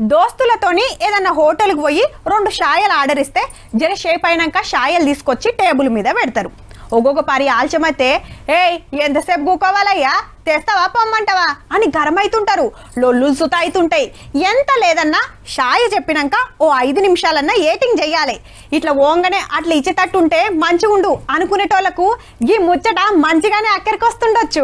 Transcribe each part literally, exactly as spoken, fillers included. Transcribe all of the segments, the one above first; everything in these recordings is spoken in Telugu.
దోస్తులతోని ఏదన్నా హోటల్కి పోయి రెండు షాయలు ఆర్డర్ ఇస్తే జర షేప్ అయినాక షాయలు తీసుకొచ్చి టేబుల్ మీద పెడతారు. ఒక్కొక్క పరి ఆల్చమైతే ఏయ్ ఎంతసేపు కూకోవాలయ్యా, తెస్తావా పొమ్మంటావా అని గరమైతుంటారు. లొల్లులు సుత అవుతుంటాయి. ఎంత లేదన్నా షాయ చెప్పినాక ఓ ఐదు నిమిషాలన్నా ఏటింగ్ చెయ్యాలి. ఇట్లా ఓంగనే అట్లా ఇచ్చేటట్టుంటే మంచిగుండు అనుకునేటోళ్లకు ఈ ముచ్చట మంచిగానే అక్కడికి వస్తుండొచ్చు.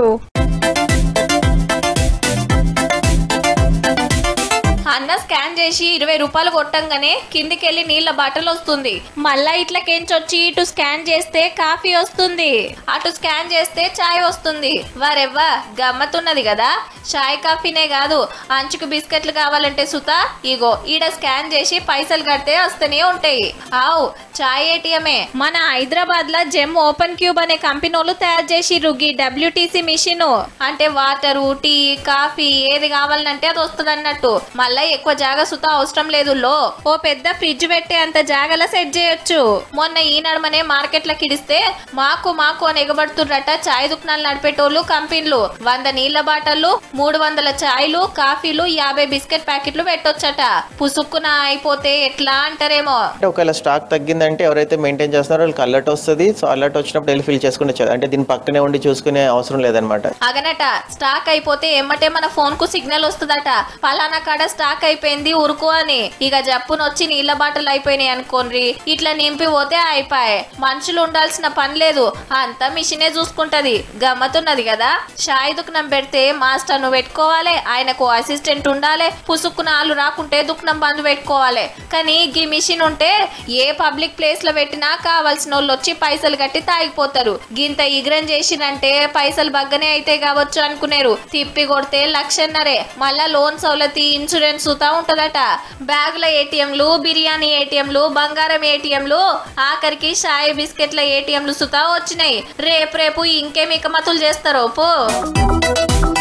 అన్న స్కాన్ చేసి ఇరవై రూపాయలు కొట్టంగానే కిందికెళ్ళి నీళ్ళ బాటలు వస్తుంది. మళ్ళా ఇట్లకెంచొచ్చి ఇటు స్కాన్ చేస్తే కాఫీ వస్తుంది, అటు స్కాన్ చేస్తే చాయ్ వస్తుంది. వారెవ్వా గమ్మతున్నది కదా. చాయ్ కాఫీనే కాదు, అంచుకు బిస్కెట్లు కావాలంటే సుత ఇగో ఈడ స్కాన్ చేసి పైసలు కడితే వస్తూనే ఉంటాయి. ఆవు చాయ్ ఏటీఎమే. మన హైదరాబాద్ లో జెమ్ ఓపెన్ క్యూబ్ అనే కంపెనీలు తయారు చేసిర్రు ఈ డబ్ల్యూటీసీ మిషన్. అంటే వాటరు, టీ, కాఫీ ఏది కావాలంటే అది వస్తుంది అన్నట్టు. మళ్ళా ఎక్కువ జాగా సుత అవసరం లేదు. లో ఓ పెద్ద ఫ్రిడ్జ్ పెట్టే అంత జాగల సెట్ చేయొచ్చు. మొన్న ఈ నడమనే మార్కెట్ లకి ఇడిస్తే మాకు మాకు అని ఎగబడుతుర్రట చాయ్ దుకాణాలు నడిపేటోళ్ళు కంపెనీలు. వంద నీళ్ల బాటలు, మూడు వందల చాయ్లు, కాఫీలు, యాభై బిస్కెట్ ప్యాకెట్లు పెట్టొచ్చట. పుసుక్కున అయిపోతే ఎట్లా అంటారేమో. ఒకవేళ స్టాక్ తగ్గిందంటే ఎవరైతే మెయింటైన్ చేస్తున్నారో వాళ్ళకి అలర్ట్ వస్తుంది. సో అలర్ట్ వచ్చినప్పుడు వెళ్ళి ఫిల్ చేసుకునే, అంటే దీని పక్కనే ఉండి చూసుకునే అవసరం లేదనమాట. అగనట స్టాక్ అయిపోతే ఎమ్మటే మన ఫోన్ కు సిగ్నల్ వస్తుందట, పలానా కాడ స్టాక్ అయిపోయింది ఉరుకు అని. ఇక జప్పునొచ్చి నీళ్ల బాటలు అయిపోయినాయి అనుకోండి, ఇట్లా నింపి పోతే అయిపోయాయి. మనుషులు ఉండాల్సిన పని లేదు, అంతా మిషనే చూసుకుంటది. గమ్మతున్నది కదా. షాయి దుకాణం పెడితే మాస్టర్ ను పెట్టుకోవాలి, ఆయనకు అసిస్టెంట్ ఉండాలి, పుసుక్కున ఆలు రాకుంటే దుకాణం బంద్ పెట్టుకోవాలి. కానీ గీ మిషన్ ఉంటే ఏ పబ్లిక్ ప్లేస్ లో పెట్టినా కావాల్సిన వాళ్ళు వచ్చి పైసలు కట్టి తాగిపోతారు. గింత ఇగ్రం చేసినంటే పైసలు బగ్గనే అయితే కావచ్చు అనుకునేరు. తిప్పి కొడితే లక్షన్నరే. మళ్ళా లోన్ సౌలతి, ఇన్సూరెన్స్ సుతా ఉంటదట. బ్యాగుల ఏటీఎంలు, బిర్యానీ ఏటీఎంలు, బంగారం ఏటీఎంలు, ఆఖరికి షాయి బిస్కెట్ల ఏటీఎంలు సుతా వచ్చినాయి. రేపు రేపు ఇంకేం ఇకమతులు చేస్తారో పో.